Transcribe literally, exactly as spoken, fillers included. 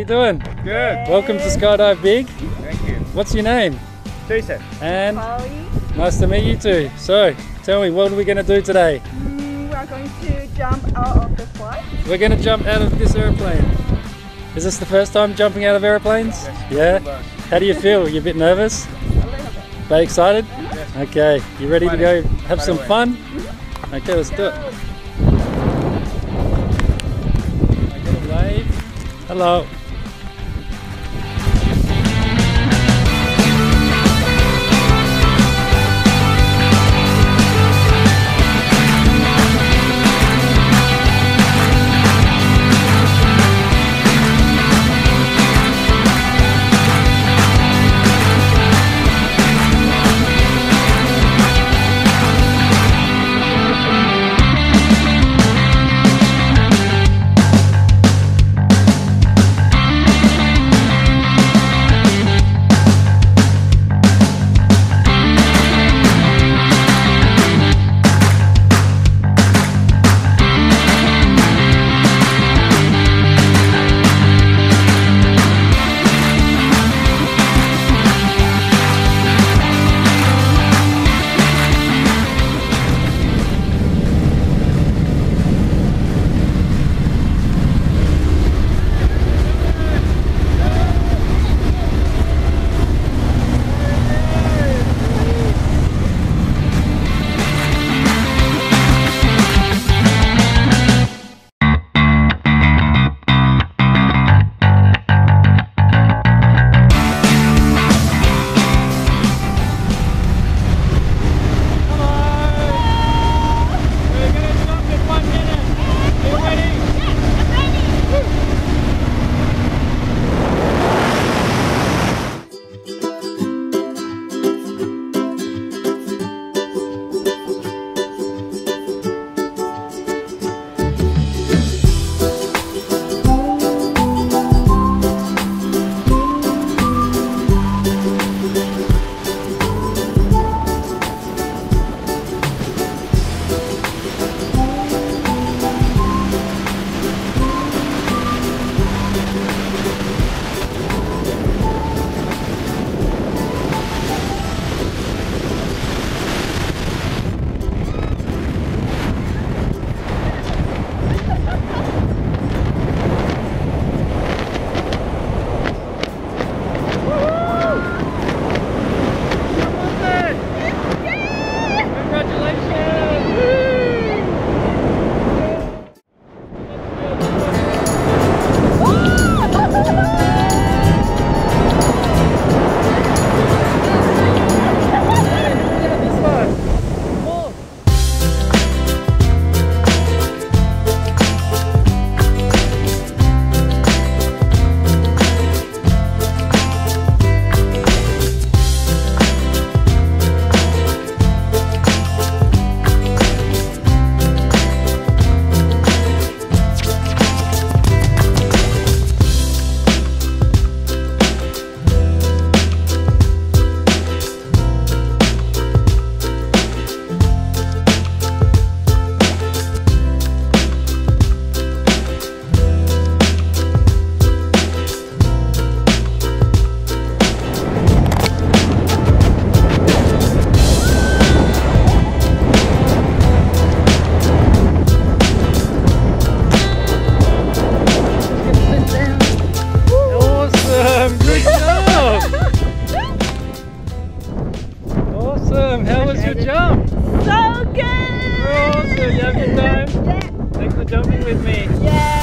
doing? Good. Welcome to Skydive B I G. Thank you. What's your name? Jason. And Chloe. nice to meet you too. So, tell me, what are we going to do today? Mm, we are going to jump out of the flight. We're going to jump out of this airplane. Is this the first time jumping out of airplanes? Yes. Yeah? How do you feel? You a bit nervous? A little bit. But excited? Yes. Okay, you ready to go have By some the way. fun? Okay, let's do it. I get a wave. Hello. Awesome! How was your jump? So good! Awesome! You have a good time? Yeah. Thanks for jumping with me. Yeah.